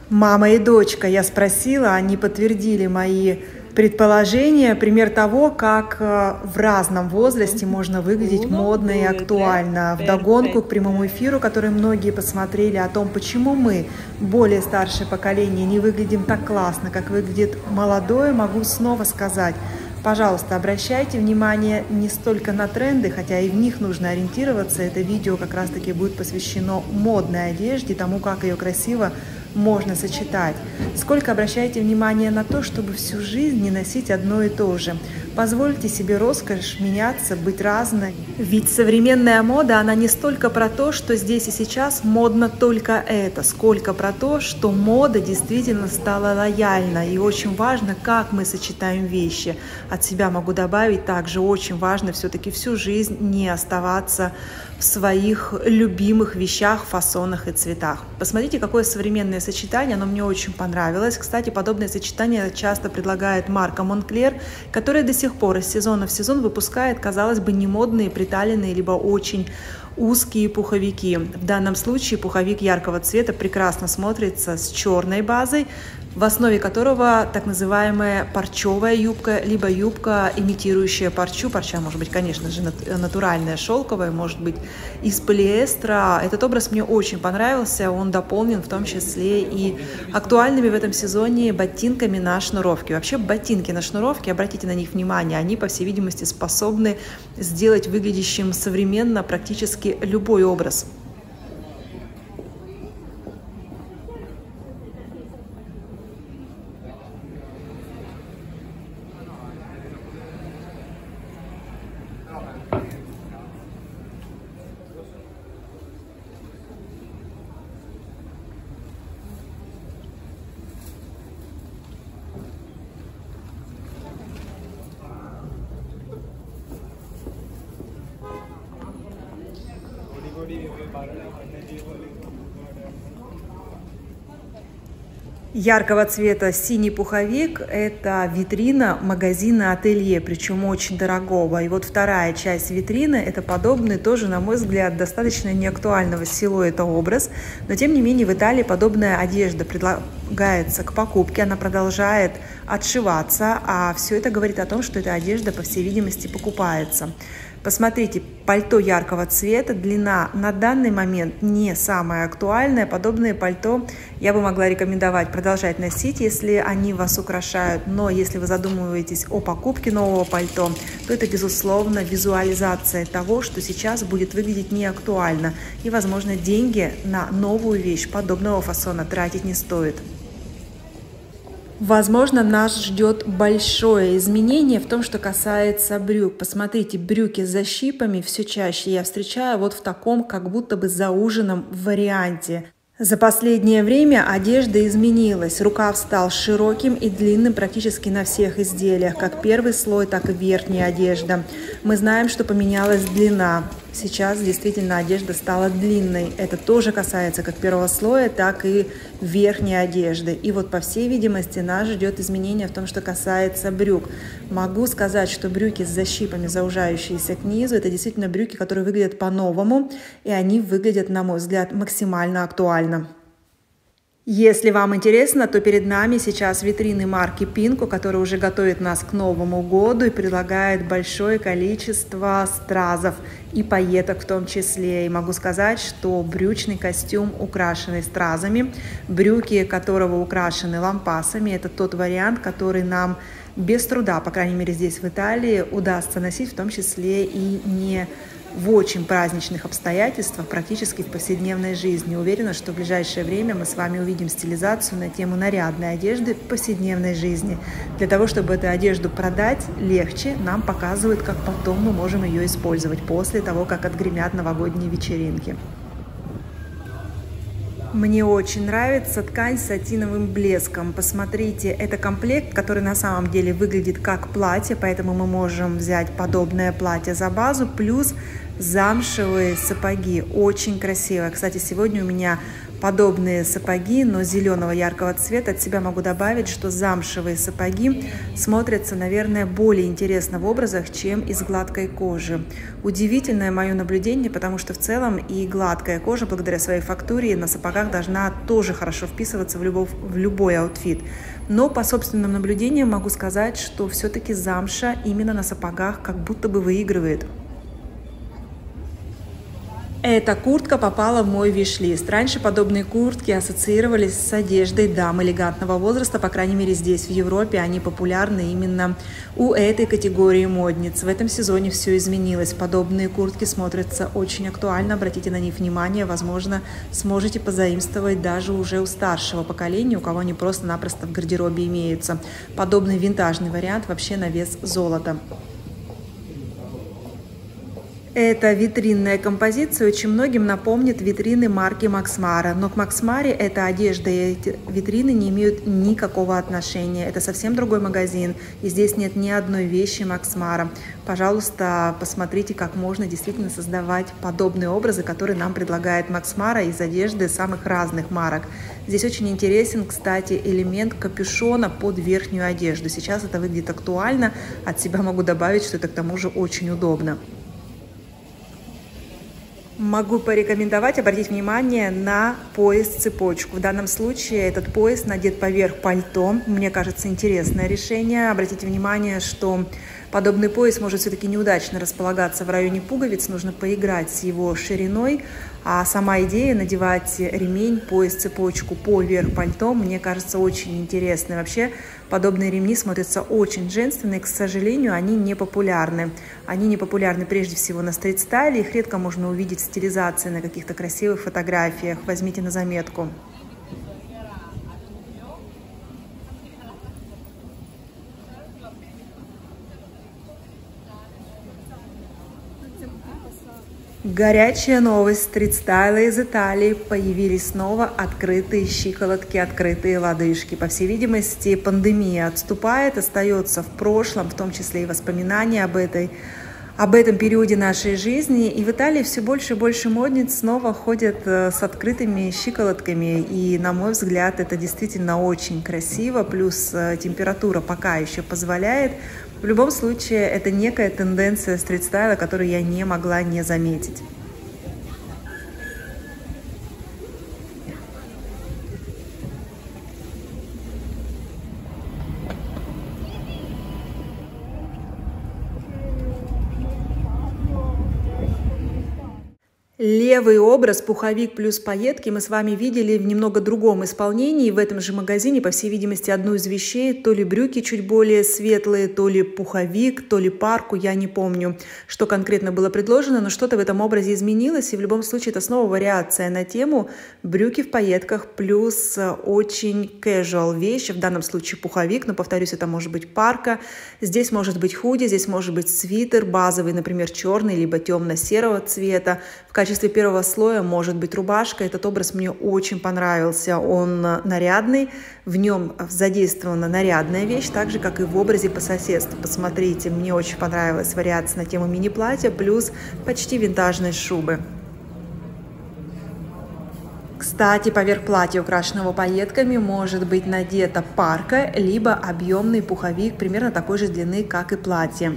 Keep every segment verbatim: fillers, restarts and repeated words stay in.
Мама и дочка, я спросила, они подтвердили мои предположения, пример того, как в разном возрасте можно выглядеть модно и актуально. Вдогонку к прямому эфиру, который многие посмотрели, о том, почему мы, более старшее поколение, не выглядим так классно, как выглядит молодое, могу снова сказать: пожалуйста, обращайте внимание не столько на тренды, хотя и в них нужно ориентироваться. Это видео как раз-таки будет посвящено модной одежде, тому, как ее красиво можно сочетать. Сколько обращайте внимание на то, чтобы всю жизнь не носить одно и то же. Позвольте себе роскошь меняться, быть разной. Ведь современная мода, она не столько про то, что здесь и сейчас модно только это, сколько про то, что мода действительно стала лояльна. И очень важно, как мы сочетаем вещи. От себя могу добавить, также очень важно все-таки всю жизнь не оставаться в своих любимых вещах, фасонах и цветах. Посмотрите, какое современное сочетание, оно мне очень понравилось. Кстати, подобное сочетание часто предлагает марка Монклер, которая до сих пор из сезона в сезон выпускает, казалось бы, не модные, приталенные, либо очень узкие пуховики. В данном случае пуховик яркого цвета прекрасно смотрится с черной базой, в основе которого так называемая парчевая юбка, либо юбка, имитирующая парчу. Парча может быть, конечно же, натуральная, шелковая, может быть из полиэстера. Этот образ мне очень понравился, он дополнен в том числе и актуальными в этом сезоне ботинками на шнуровке. Вообще ботинки на шнуровке, обратите на них внимание, они, по всей видимости, способны сделать выглядящим современно практически любой образ. Яркого цвета синий пуховик – это витрина магазина «Ателье», причем очень дорогого. И вот вторая часть витрины – это подобный, тоже, на мой взгляд, достаточно неактуального силуэта образ. Но, тем не менее, в Италии подобная одежда предлагается к покупке, она продолжает отшиваться, а все это говорит о том, что эта одежда, по всей видимости, покупается. Посмотрите, пальто яркого цвета, длина на данный момент не самая актуальная. Подобные пальто я бы могла рекомендовать продолжать носить, если они вас украшают. Но если вы задумываетесь о покупке нового пальто, то это, безусловно, визуализация того, что сейчас будет выглядеть неактуально. И, возможно, деньги на новую вещь подобного фасона тратить не стоит. Возможно, нас ждет большое изменение в том, что касается брюк. Посмотрите, брюки с защипами все чаще я встречаю вот в таком, как будто бы зауженном варианте. За последнее время одежда изменилась. Рукав стал широким и длинным практически на всех изделиях, как первый слой, так и верхняя одежда. Мы знаем, что поменялась длина. Сейчас действительно одежда стала длинной. Это тоже касается как первого слоя, так и верхней одежды. И вот, по всей видимости, нас ждет изменение в том, что касается брюк. Могу сказать, что брюки с защипами, заужающиеся к низу, это действительно брюки, которые выглядят по-новому, и они выглядят, на мой взгляд, максимально актуально. Если вам интересно, то перед нами сейчас витрины марки Пинко, которая уже готовит нас к Новому году и предлагает большое количество стразов и пайеток в том числе. И могу сказать, что брючный костюм, украшенный стразами, брюки которого украшены лампасами, это тот вариант, который нам без труда, по крайней мере здесь в Италии, удастся носить, в том числе и не в очень праздничных обстоятельствах, практически в повседневной жизни. Уверена, что в ближайшее время мы с вами увидим стилизацию на тему нарядной одежды в повседневной жизни. Для того, чтобы эту одежду продать легче, нам показывают, как потом мы можем ее использовать после того, как отгремят новогодние вечеринки. Мне очень нравится ткань с сатиновым блеском. Посмотрите, это комплект, который на самом деле выглядит как платье, поэтому мы можем взять подобное платье за базу, плюс замшевые сапоги. Очень красиво. Кстати, сегодня у меня подобные сапоги, но зеленого яркого цвета. От себя могу добавить, что замшевые сапоги смотрятся, наверное, более интересно в образах, чем из гладкой кожи. Удивительное мое наблюдение, потому что в целом и гладкая кожа, благодаря своей фактуре, на сапогах должна тоже хорошо вписываться в любой, в любой аутфит. Но по собственным наблюдениям могу сказать, что все-таки замша именно на сапогах как будто бы выигрывает. Эта куртка попала в мой виш-лист. Раньше подобные куртки ассоциировались с одеждой дам элегантного возраста, по крайней мере здесь, в Европе, они популярны именно у этой категории модниц. В этом сезоне все изменилось. Подобные куртки смотрятся очень актуально, обратите на них внимание, возможно, сможете позаимствовать даже уже у старшего поколения, у кого они просто-напросто в гардеробе имеются. Подобный винтажный вариант вообще на вес золота. Эта витринная композиция очень многим напомнит витрины марки Max Mara, но к Max Mara эта одежда и эти витрины не имеют никакого отношения. Это совсем другой магазин, и здесь нет ни одной вещи Max Mara. Пожалуйста, посмотрите, как можно действительно создавать подобные образы, которые нам предлагает Max Mara из одежды самых разных марок. Здесь очень интересен, кстати, элемент капюшона под верхнюю одежду. Сейчас это выглядит актуально, от себя могу добавить, что это к тому же очень удобно. Могу порекомендовать обратить внимание на пояс-цепочку. В данном случае этот пояс надет поверх пальто. Мне кажется, интересное решение. Обратите внимание, что подобный пояс может все-таки неудачно располагаться в районе пуговиц. Нужно поиграть с его шириной. А сама идея надевать ремень, пояс, цепочку поверх пальто, мне кажется, очень интересной. Вообще, подобные ремни смотрятся очень женственно, и, к сожалению, они не популярны. Они не популярны прежде всего на стрит-стайле, их редко можно увидеть в стилизации на каких-то красивых фотографиях. Возьмите на заметку. Горячая новость стрит-стайла из Италии. Появились снова открытые щиколотки, открытые лодыжки. По всей видимости, пандемия отступает, остается в прошлом, в том числе и воспоминания об этой, об этом периоде нашей жизни. И в Италии все больше и больше модниц снова ходят с открытыми щиколотками. И, на мой взгляд, это действительно очень красиво. Плюс температура пока еще позволяет. В любом случае, это некая тенденция стрит-стайла, которую я не могла не заметить. Левый образ, пуховик плюс пайетки, мы с вами видели в немного другом исполнении. В этом же магазине, по всей видимости, одну из вещей, то ли брюки чуть более светлые, то ли пуховик, то ли парку, я не помню, что конкретно было предложено, но что-то в этом образе изменилось, и в любом случае это снова вариация на тему брюки в пайетках плюс очень casual вещь, в данном случае пуховик, но, повторюсь, это может быть парка, здесь может быть худи, здесь может быть свитер базовый, например, черный, либо темно-серого цвета. В качестве первого слоя может быть рубашка. Этот образ мне очень понравился. Он нарядный, в нем задействована нарядная вещь, так же, как и в образе по соседству. Посмотрите, мне очень понравилась вариация на тему мини-платья, плюс почти винтажной шубы. Кстати, поверх платья, украшенного пайетками, может быть надета парка, либо объемный пуховик примерно такой же длины, как и платье.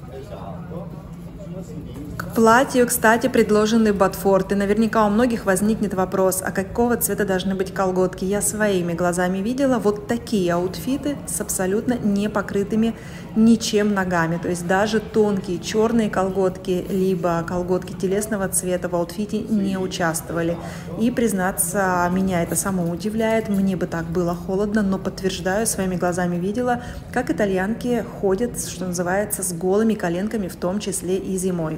К платью, кстати, предложены ботфорты. Наверняка у многих возникнет вопрос, а какого цвета должны быть колготки. Я своими глазами видела вот такие аутфиты с абсолютно не покрытыми ничем ногами. То есть даже тонкие черные колготки, либо колготки телесного цвета в аутфите не участвовали. И, признаться, меня это само удивляет. Мне бы так было холодно, но подтверждаю, своими глазами видела, как итальянки ходят, что называется, с голыми коленками, в том числе и зимой.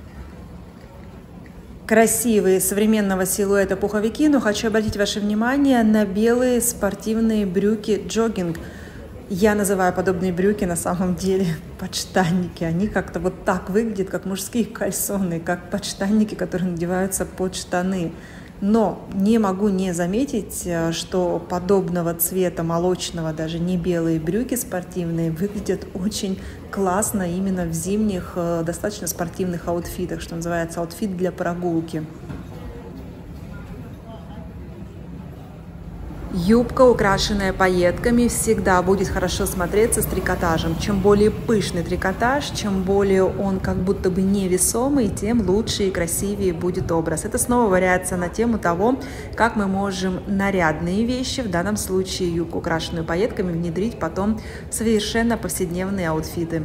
Красивые современного силуэта пуховики, но хочу обратить ваше внимание на белые спортивные брюки джогинг. Я называю подобные брюки на самом деле подштанники. Они как-то вот так выглядят, как мужские кальсоны, как подштанники, которые надеваются под штаны. Но не могу не заметить, что подобного цвета молочного, даже не белые брюки спортивные, выглядят очень классно именно в зимних, достаточно спортивных аутфитах, что называется, аутфит для прогулки. Юбка, украшенная пайетками, всегда будет хорошо смотреться с трикотажем. Чем более пышный трикотаж, чем более он как будто бы невесомый, тем лучше и красивее будет образ. Это снова вариация на тему того, как мы можем нарядные вещи, в данном случае юбку, украшенную пайетками, внедрить потом в совершенно повседневные аутфиты.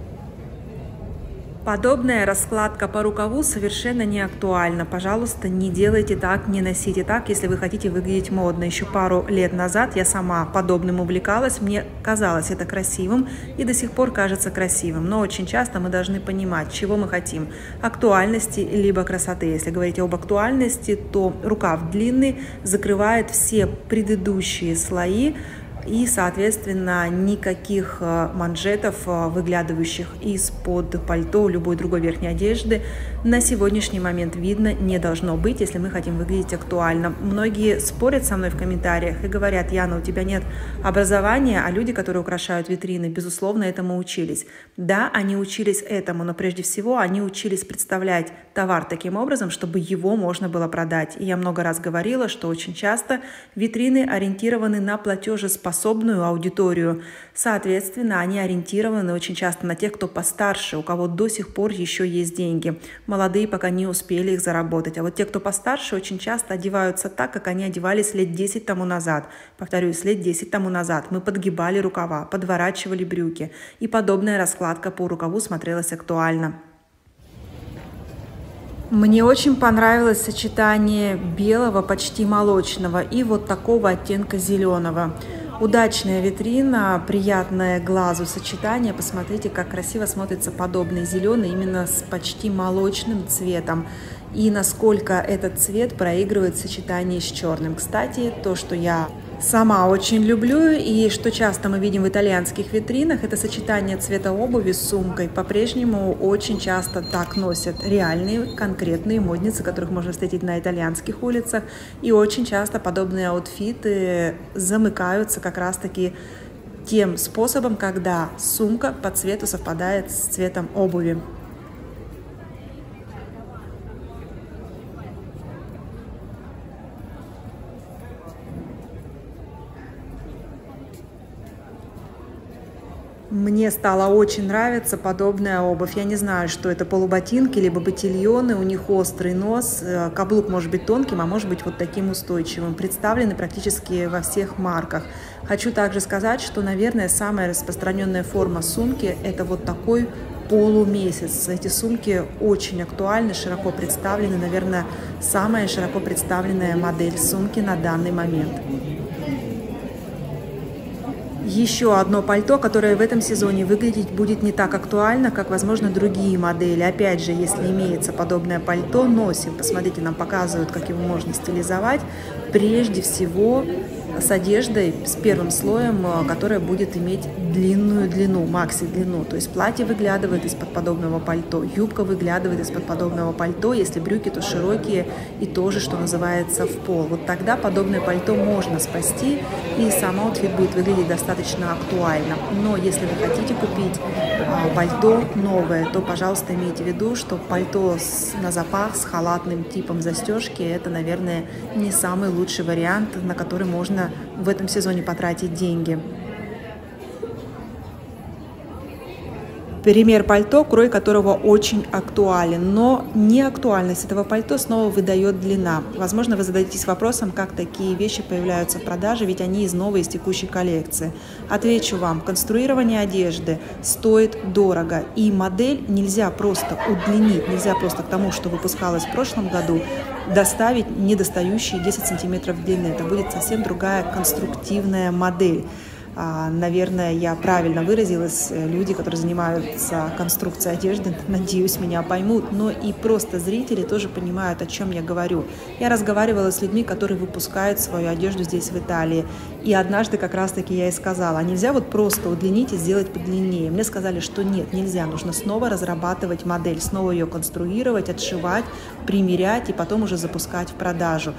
Подобная раскладка по рукаву совершенно не актуальна. Пожалуйста, не делайте так, не носите так, если вы хотите выглядеть модно. Еще пару лет назад я сама подобным увлекалась, мне казалось это красивым и до сих пор кажется красивым. Но очень часто мы должны понимать, чего мы хотим. Актуальности либо красоты. Если говорить об актуальности, то рукав длинный закрывает все предыдущие слои, и, соответственно, никаких манжетов, выглядывающих из-под пальто, любой другой верхней одежды, на сегодняшний момент видно не должно быть, если мы хотим выглядеть актуально. Многие спорят со мной в комментариях и говорят: Яна, у тебя нет образования, а люди, которые украшают витрины, безусловно, этому учились. Да, они учились этому, но прежде всего они учились представлять товар таким образом, чтобы его можно было продать. И я много раз говорила, что очень часто витрины ориентированы на платежеспособную аудиторию. Соответственно, они ориентированы очень часто на тех, кто постарше, у кого до сих пор еще есть деньги. Молодые пока не успели их заработать. А вот те, кто постарше, очень часто одеваются так, как они одевались лет десять тому назад. Повторюсь, лет десять тому назад. Мы подгибали рукава, подворачивали брюки. И подобная раскладка по рукаву смотрелась актуально. Мне очень понравилось сочетание белого, почти молочного и вот такого оттенка зеленого. Удачная витрина, приятное глазу сочетание. Посмотрите, как красиво смотрится подобный зеленый именно с почти молочным цветом. И насколько этот цвет проигрывает в сочетании с черным. Кстати, то, что я сама очень люблю и что часто мы видим в итальянских витринах, это сочетание цвета обуви с сумкой. По-прежнему очень часто так носят реальные, конкретные модницы, которых можно встретить на итальянских улицах. И очень часто подобные аутфиты замыкаются как раз-таки тем способом, когда сумка по цвету совпадает с цветом обуви. Мне стала очень нравиться подобная обувь. Я не знаю, что это, полуботинки, либо ботильоны. У них острый нос. Каблук может быть тонким, а может быть вот таким устойчивым. Представлены практически во всех марках. Хочу также сказать, что, наверное, самая распространенная форма сумки – это вот такой полумесяц. Эти сумки очень актуальны, широко представлены. Наверное, самая широко представленная модель сумки на данный момент. Еще одно пальто, которое в этом сезоне выглядеть будет не так актуально, как, возможно, другие модели. Опять же, если имеется подобное пальто, носим. Посмотрите, нам показывают, как его можно стилизовать. Прежде всего с одеждой, с первым слоем, которая будет иметь длинную длину, макси-длину. То есть платье выглядывает из-под подобного пальто, юбка выглядывает из-под подобного пальто. Если брюки, то широкие и тоже, что называется, в пол. Вот тогда подобное пальто можно спасти, и сам аутфит будет выглядеть достаточно актуально. Но если вы хотите купить пальто новое, то, пожалуйста, имейте в виду, что пальто с, на запах с халатным типом застежки – это, наверное, не самый лучший вариант, на который можно в этом сезоне потратить деньги. Пример пальто, крой которого очень актуален, но неактуальность этого пальто снова выдает длина. Возможно, вы зададитесь вопросом, как такие вещи появляются в продаже, ведь они из новой, из текущей коллекции. Отвечу вам, конструирование одежды стоит дорого, и модель нельзя просто удлинить, нельзя просто к тому, что выпускалось в прошлом году, доставить недостающие десять сантиметров длины. Это будет совсем другая конструктивная модель. Наверное, я правильно выразилась. Люди, которые занимаются конструкцией одежды, надеюсь, меня поймут. Но и просто зрители тоже понимают, о чем я говорю. Я разговаривала с людьми, которые выпускают свою одежду здесь, в Италии. И однажды как раз-таки я и сказала: а нельзя вот просто удлинить и сделать подлиннее? Мне сказали, что нет, нельзя. Нужно снова разрабатывать модель, снова ее конструировать, отшивать, примерять и потом уже запускать в продажу.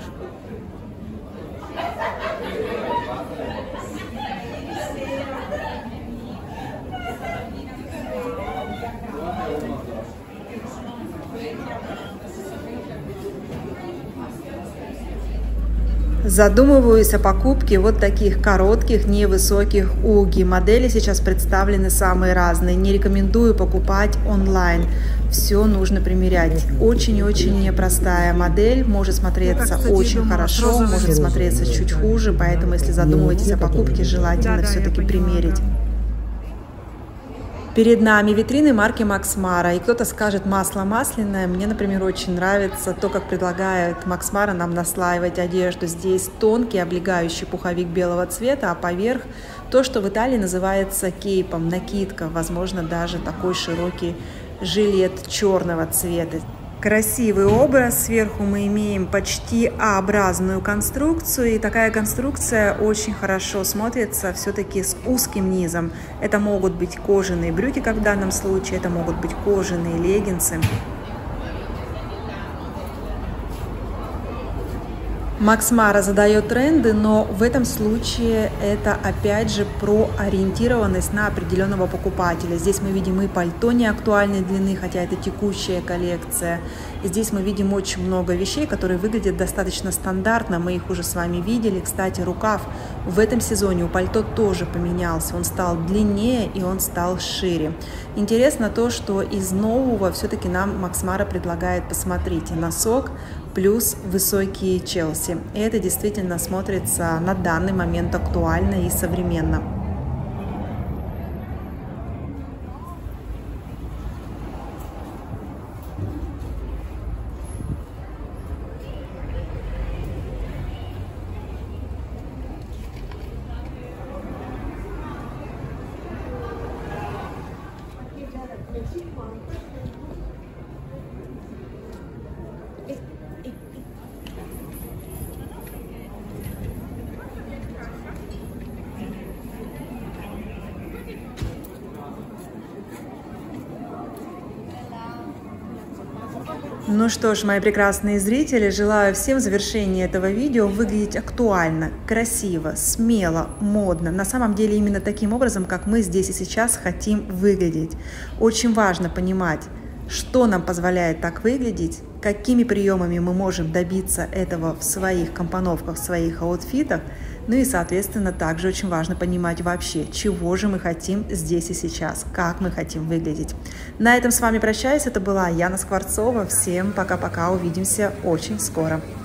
Задумываюсь о покупке вот таких коротких, невысоких уги. Модели сейчас представлены самые разные. Не рекомендую покупать онлайн. Все нужно примерять. Очень-очень непростая модель. Может смотреться очень хорошо, может смотреться чуть хуже. Поэтому, если задумываетесь о покупке, желательно все-таки примерить. Перед нами витрины марки Max Mara, и кто-то скажет масло масляное. Мне, например, очень нравится то, как предлагает Max Mara нам наслаивать одежду. Здесь тонкий облегающий пуховик белого цвета, а поверх то, что в Италии называется кейпом, накидка, возможно, даже такой широкий жилет черного цвета. Красивый образ. Сверху мы имеем почти А-образную конструкцию, и такая конструкция очень хорошо смотрится все-таки с узким низом. Это могут быть кожаные брюки, как в данном случае, это могут быть кожаные леггинсы. Max Mara задает тренды, но в этом случае это опять же про ориентированность на определенного покупателя. Здесь мы видим и пальто неактуальной длины, хотя это текущая коллекция. И здесь мы видим очень много вещей, которые выглядят достаточно стандартно. Мы их уже с вами видели. Кстати, рукав в этом сезоне у пальто тоже поменялся. Он стал длиннее и он стал шире. Интересно то, что из нового все-таки нам Max Mara предлагает, посмотрите, носок плюс высокие Челси. И это действительно смотрится на данный момент актуально и современно. Ну что ж, мои прекрасные зрители, желаю всем в завершении этого видео выглядеть актуально, красиво, смело, модно. На самом деле именно таким образом, как мы здесь и сейчас хотим выглядеть. Очень важно понимать, что нам позволяет так выглядеть, какими приемами мы можем добиться этого в своих компоновках, в своих аутфитах. Ну и, соответственно, также очень важно понимать вообще, чего же мы хотим здесь и сейчас, как мы хотим выглядеть. На этом с вами прощаюсь. Это была Яна Скворцова. Всем пока-пока. Увидимся очень скоро.